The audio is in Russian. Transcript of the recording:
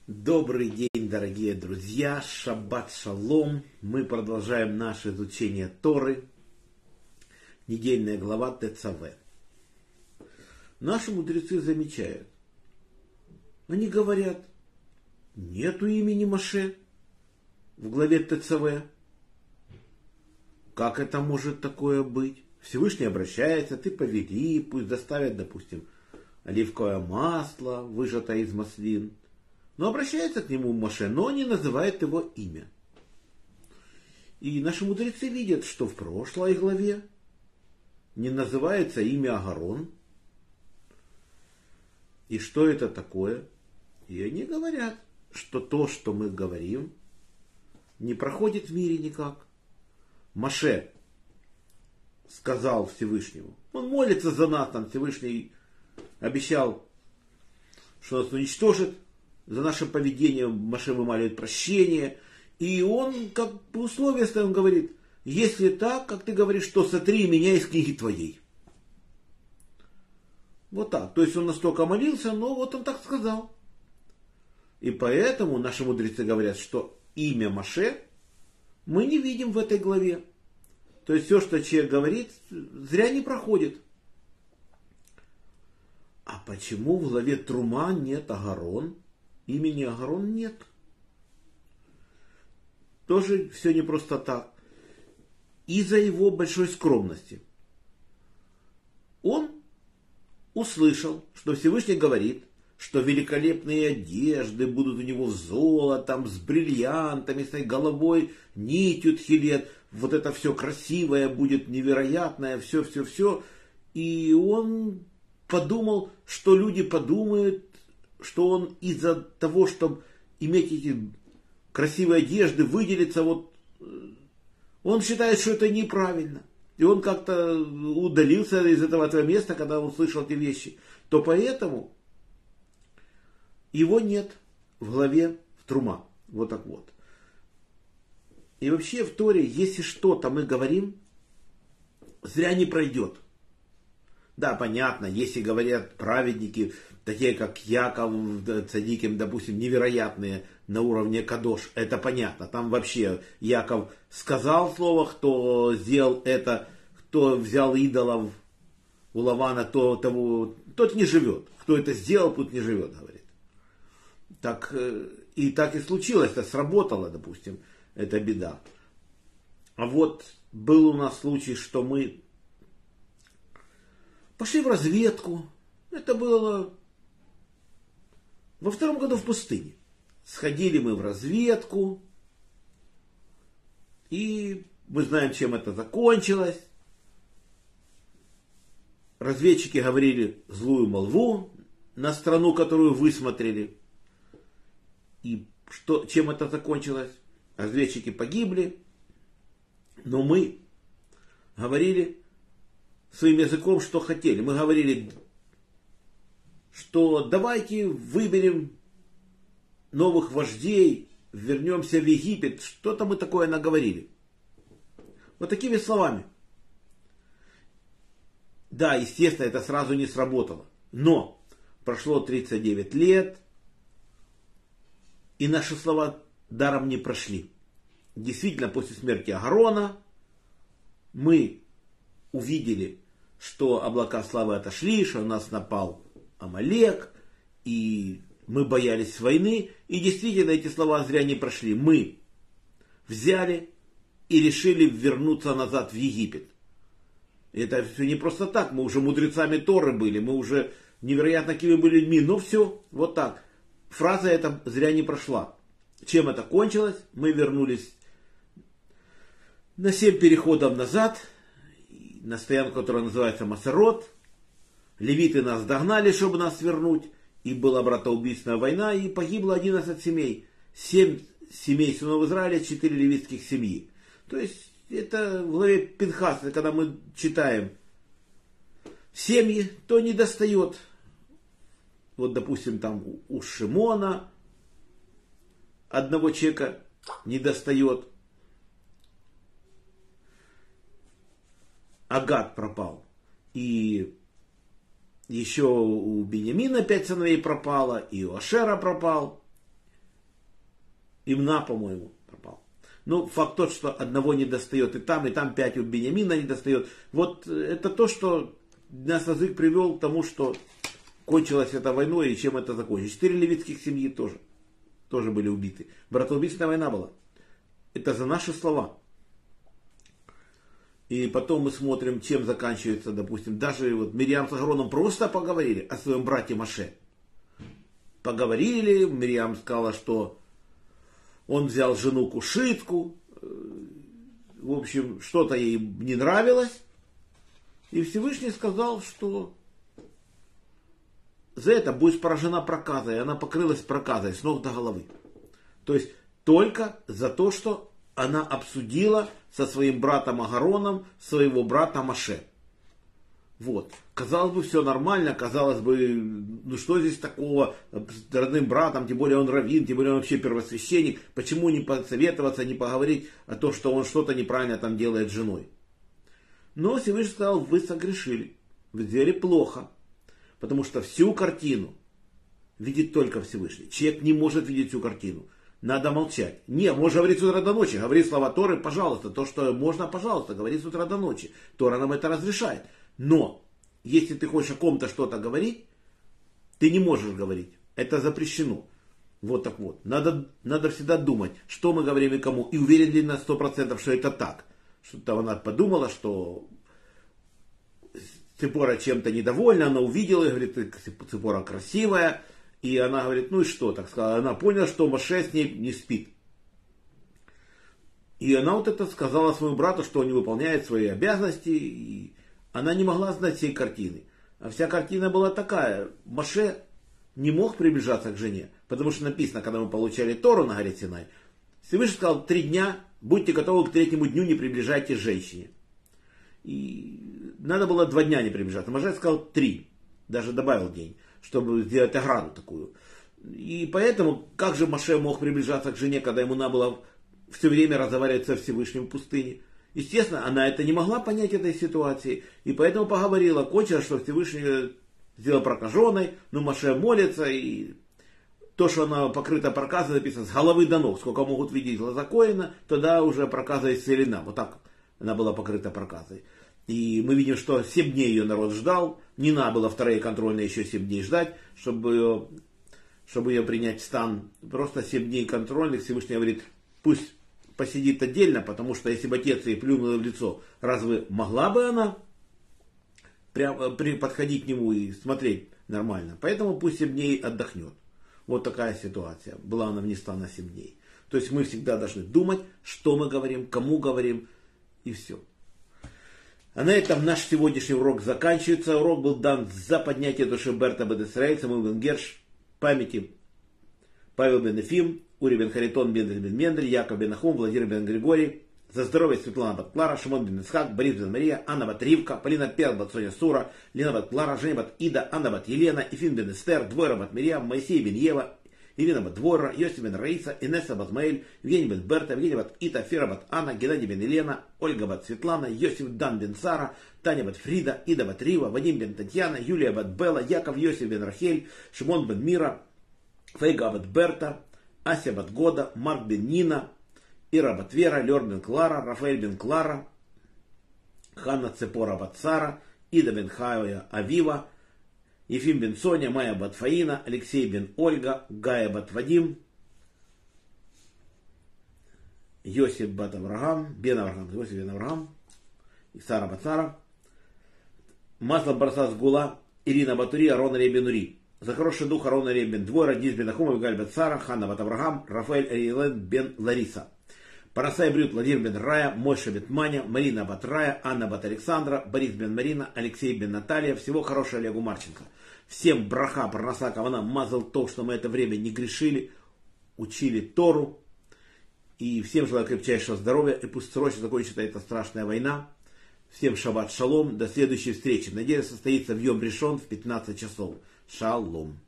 Добрый день, дорогие друзья! Шаббат шалом! Мы продолжаем наше изучение Торы. Недельная глава ТЦВ. Наши мудрецы замечают. Они говорят, нету имени Моше в главе ТЦВ. Как это может такое быть? Всевышний обращается, ты повели, пусть доставят, допустим, оливковое масло, выжатое из маслин. Но обращается к нему Моше, но не называет его имя. И наши мудрецы видят, что в прошлой главе не называется имя Агарон. И что это такое? И они говорят, что то, что мы говорим, не проходит в мире никак. Моше сказал Всевышнему, он молится за нас, там Всевышний обещал, что нас уничтожит. За наше поведение Моше вымаливает прощение. И он, как бы условие ставит, он говорит, если так, как ты говоришь, то сотри меня из книги твоей. Вот так. То есть он настолько молился, но вот он так сказал. И поэтому наши мудрецы говорят, что имя Моше мы не видим в этой главе. То есть все, что человек говорит, зря не проходит. А почему в главе Трума нет Агарон? Имени Агарон нет. Тоже все не просто так. Из-за его большой скромности. Он услышал, что Всевышний говорит, что великолепные одежды будут у него золотом, с бриллиантами, с головой, нитью тхилет. Вот это все красивое будет, невероятное, все. И он подумал, что люди подумают, что он из-за того, чтобы иметь эти красивые одежды, выделиться, вот, он считает, что это неправильно. И он как-то удалился из этого места, когда он услышал эти вещи. То поэтому его нет в главе в Трума. Вот так вот. И вообще в Торе, если что-то мы говорим, зря не пройдет. Да, понятно, если говорят праведники, такие как Яков, цадиким, допустим, невероятные на уровне Кадош, это понятно. Там вообще Яков сказал слово, кто сделал это, кто взял идолов у Лавана, тот не живет. Кто это сделал, тот не живет, говорит. Так и случилось, это сработало, допустим, это беда. А вот был у нас случай, что мы пошли в разведку. Это было во втором году в пустыне. Сходили мы в разведку. И мы знаем, чем это закончилось. Разведчики говорили злую молву на страну, которую высмотрели. И чем это закончилось? Разведчики погибли. Но мы говорили своим языком, что хотели. Мы говорили, что давайте выберем новых вождей, вернемся в Египет. Что-то мы такое наговорили. Вот такими словами. Да, естественно, это сразу не сработало. Но прошло 39 лет, и наши слова даром не прошли. Действительно, после смерти Агарона мы увидели, что облака славы отошли, что на нас напал Амалек, и мы боялись войны, и действительно эти слова зря не прошли. Мы взяли и решили вернуться назад в Египет. И это все не просто так, мы уже мудрецами Торы были, мы уже невероятно какими были людьми, но все, вот так. Фраза эта зря не прошла. Чем это кончилось? Мы вернулись на 7 переходов назад, на стоянку, которая называется Масерот. Левиты нас догнали, чтобы нас вернуть. И была братоубийственная война, и погибло 11 семей. 7 семей сынов Израиля, 4 левитских семьи. То есть, это в главе Пинхаса, когда мы читаем семьи, то не достает. Вот, допустим, там у Шимона одного человека не достает. Агат пропал. И еще у Беньямина 5 сыновей пропало, и у Ашера пропал. Имна, по-моему, пропал. Ну, факт тот, что одного не достает и там 5 у Беньямина не достает. Вот это то, что нас язык привел к тому, что кончилась эта войной и чем это закончилось. 4 левитских семьи тоже были убиты. Братоубийственная война была. Это за наши слова. И потом мы смотрим, чем заканчивается, допустим, даже вот Мирьям с Аароном просто поговорили о своем брате Моше. Поговорили, Мирьям сказала, что он взял жену кушитку, в общем, что-то ей не нравилось. И Всевышний сказал, что за это будешь поражена проказой. И она покрылась проказой с ног до головы. То есть только за то, что она обсудила со своим братом Аароном своего брата Моше. Вот. Казалось бы, все нормально, казалось бы, ну что здесь такого с родным братом, тем более он раввин, тем более он вообще первосвященник, почему не посоветоваться, не поговорить о том, что он что-то неправильно там делает с женой. Но Всевышний сказал, вы согрешили, вы сделали плохо, потому что всю картину видит только Всевышний. Человек не может видеть всю картину. Надо молчать. Не, можно говорить с утра до ночи. Говори слова Торы, пожалуйста. То, что можно, пожалуйста, говори с утра до ночи. Тора нам это разрешает. Но, если ты хочешь о ком-то что-то говорить, ты не можешь говорить. Это запрещено. Вот так вот. Надо всегда думать, что мы говорим и кому. И уверен ли на 100%, что это так. Что-то она подумала, что Ципора чем-то недовольна. Она увидела и говорит, Ципора красивая. И она говорит, ну и что, так сказала. Она поняла, что Моше с ней не спит. И она вот это сказала своему брату, что он не выполняет свои обязанности. И она не могла знать всей картины. А вся картина была такая. Моше не мог приближаться к жене. Потому что написано, когда мы получали Тору на горе Синай, Всевышний сказал, 3 дня, будьте готовы к 3-му дню, не приближайтесь к женщине. И надо было 2 дня не приближаться. Моше сказал 3. Даже добавил день, чтобы сделать ограду такую. И поэтому, как же Моше мог приближаться к жене, когда ему надо было все время разговаривать со Всевышним в пустыне? Естественно, она это не могла понять этой ситуации. И поэтому поговорила. Кончилось, что Всевышний сделал прокаженной, но Моше молится. И то, что она покрыта проказой, написано с головы до ног. Сколько могут видеть глаза Коэна, тогда уже проказа исцелена. Вот так она была покрыта проказой. И мы видим, что 7 дней ее народ ждал. Не надо было вторые контрольные еще 7 дней ждать, чтобы ее принять в стан. Просто 7 дней контрольных. Всевышний говорит, пусть посидит отдельно, потому что если бы отец ей плюнул в лицо, разве могла бы она подходить к нему и смотреть нормально? Поэтому пусть 7 дней отдохнет. Вот такая ситуация. Была она внесла на 7 дней. То есть мы всегда должны думать, что мы говорим, кому говорим, и все. А на этом наш сегодняшний урок заканчивается. Урок был дан за поднятие души Берта бен Исраэль, Самуил бен Герш, памяти Павел бен Ефим, Ури бен Харитон, Мендель бен Мендель, Яков бен Нахум, Владимир бен Григорий, за здоровье Светлана бат Клара, Шимон бен Исхак, Борис бен Мария, Анна бат Ривка, Полина Пер бат Соня Сура, Лена бат Клара, Женя бат Ида, Анна бат Елена, Ефим бен Эстер, Двойра бат Мирьям, Моисей бен Ева, Ирина бат Двойра, Йосиф бен Раиса, Инесса бат Маэль, Евгений бен Берта, Евгений бат Ита, Фера бат Анна, Геннадий бен Елена, Ольга бат Светлана, Йосиф Дан бен Сара, Таня бат Фрида, Ида бат Рива, Вадим бен Татьяна, Юлия бат Белла, Яков Йосиф бен Рахель, Шимон бен Мира, Фейга бат Берта, Ася бат Года, Марк бен Нина, Ира бат Вера, Лёр бен Клара, Рафаэль бен Клара, Ханна Цепора бат Сара, Ида бен Хаоя Авива, Ефим бен Соня, Майя бат Фаина, Алексей бен Ольга, Гая бат Вадим, Йосиф бат Авраам, бен Авраам, Йосиф бен Авраам, Сара бат Сара, Масло Барса Сгула, Ирина Батури, Арон Ребен Ури. За хороший дух Арон Ребен Двойра, Диз бен Ахум, Авигаль бат Сара, Ханна бат Авраам, Рафаэль Эйлен бен Лариса. Парасай Брют, Владимир бен Рая, Мойша бен Маня, Марина бат Рая, Анна бат Александра, Борис бен Марина, Алексей бен Наталья. Всего хорошего Олегу Марченко. Всем браха, парноса, кавана, мазал то, что мы это время не грешили, учили Тору. И всем желаю крепчайшего здоровья. И пусть срочно закончится эта страшная война. Всем шаббат шалом. До следующей встречи. Надеюсь, состоится в Йом Ришон в 15 часов. Шалом.